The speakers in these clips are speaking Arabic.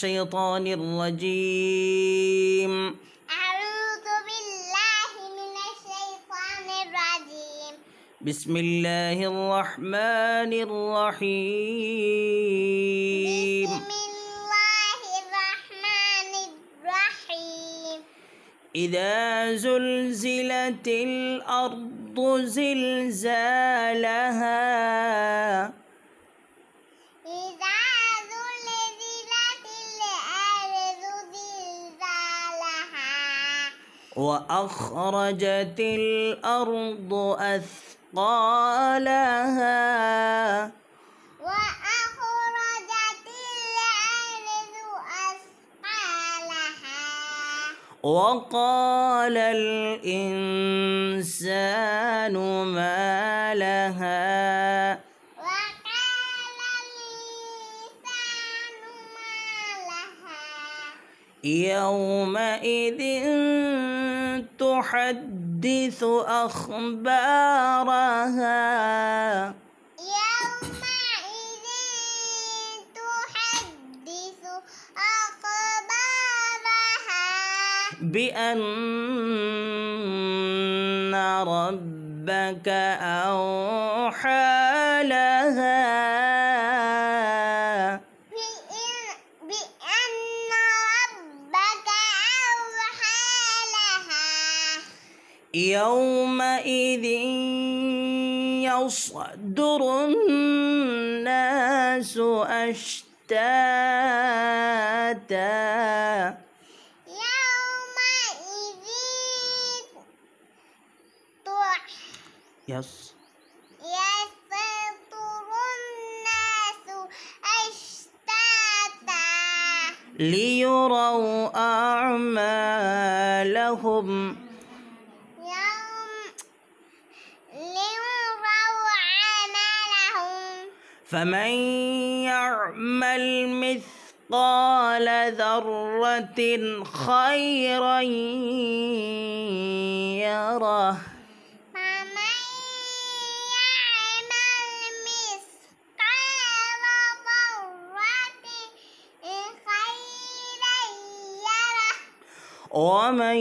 الشيطان الرجيم. أعوذ بالله من الشيطان الرجيم. بسم الله الرحمن الرحيم. بسم الله الرحمن الرحيم. إذا زلزلت الأرض زلزالها إذا زلزلت الأرض زلزالها وأخرجت الأرض أثقالها وأخرجت الأرض أثقالها وقال الإنسان ما لها وقال الإنسان ما لها يومئذ تحدث أخبارها يومئذ تحدث أخبارها بأن ربك أوحى لها بأن ربك أوحى لها يومئذ يصدر الناس أشتاتا يومئذ يصدر الناس أشتاتا ليروا أعمالهم ليروا عملهم فمن يعمل مثقال ذرة خيرا يره فمن يعمل مثقال ذرة خيرا يره ومن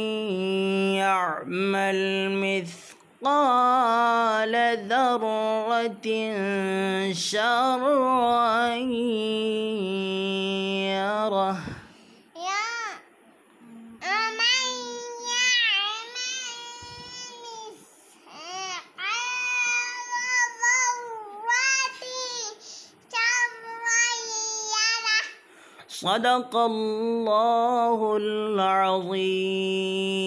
يعمل مثقال ذرة شرا يره ومن يعمل مثقال ذرة شرا يره. صدق الله العظيم.